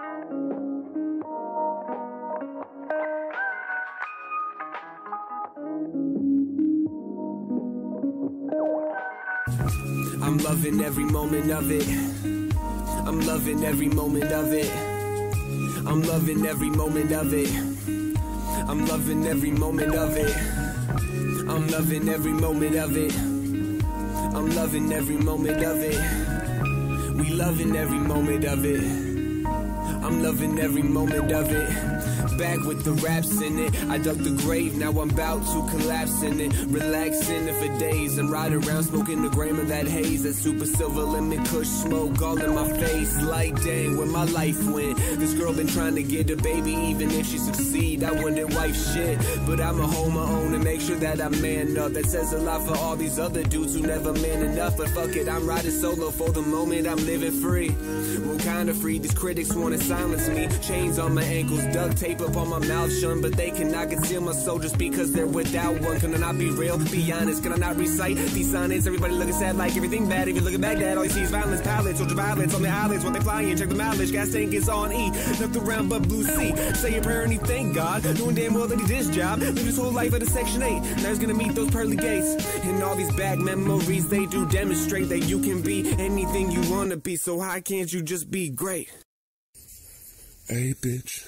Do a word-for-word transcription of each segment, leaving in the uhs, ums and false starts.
I'm loving every moment of it. I'm loving every moment of it. I'm loving every moment of it. I'm loving every moment of it. I'm loving every moment of it. I'm loving every moment of it. We loving every moment of it. I'm loving every moment of it. Back with the raps in it. I dug the grave, now I'm about to collapse in it. Relaxing it for days. I'm riding around smoking a gram of that haze. That super silver limit kush smoke all in my face. Like dang, where my life went. This girl been trying to get a baby, even if she succeed. I wouldn't wife shit, but I'ma hold my own and make sure that I man up. That says a lot for all these other dudes who never man enough. But fuck it, I'm riding solo for the moment. I'm living free. Well, kinda free. These critics wanna silence me. Chains on my ankles, duct tape up on my mouth shut, but they cannot conceal my soul just because they're without one. Can I not be real? Be honest, can I not recite these sonnets? Everybody looking sad like everything bad. If you're looking back, Dad, all you see is violence, pallets, ultraviolets on the eyelids. While they flying, check the mileage, gas tank is on E. Nothing around but blue sea. Say a prayer and he thank God, doing damn well that he did his job. Live his whole life at a section eight. Now he's gonna meet those pearly gates. And all these bad memories, they do demonstrate that you can be anything you wanna be. So why can't you just be great? Hey, bitch.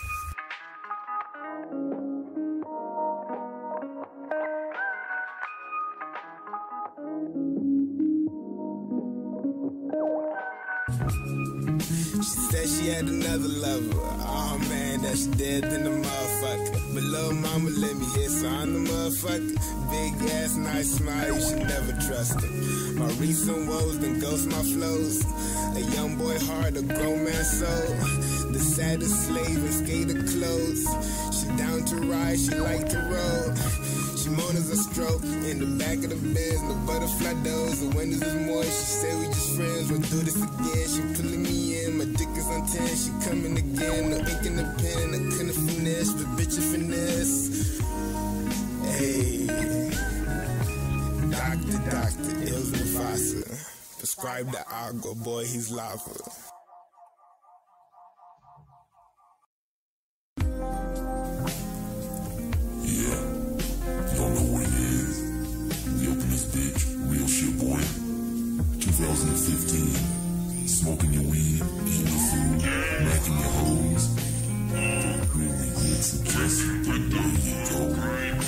She said she had another lover. Oh man, that's dead than the motherfucker. But little mama let me hit, so I'm the motherfucker. Big ass, nice smile, you should never trust him. My recent woes, then ghost my flows. A young boy heart, a grown man soul. The saddest slave in skater clothes. She down to ride, she like to roll. She moan as I stroke in the back of the Benz, the butterfly doors, the windows is moist. She said we just friends, we'll do this again. She pulling me in, my dick is on ten. She coming again, no ink in the pen. I couldn't finesse, but bitch a finesse. Hey, doctor, doctor, Ills Mufasa. Prescribe the agua, boy, he's lava. Real shit, boy. twenty fifteen. Smoking your weed, eating your food, macking your hoes. Don't really get suggested, but there you go.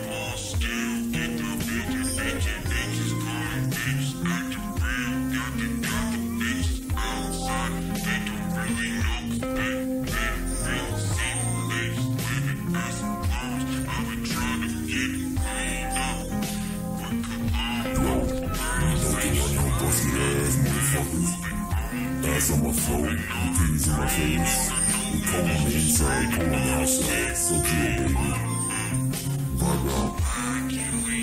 Ass on my floor, the titties in my face. We cold on the inside, cold on the outside. So chill, baby. Vibe out.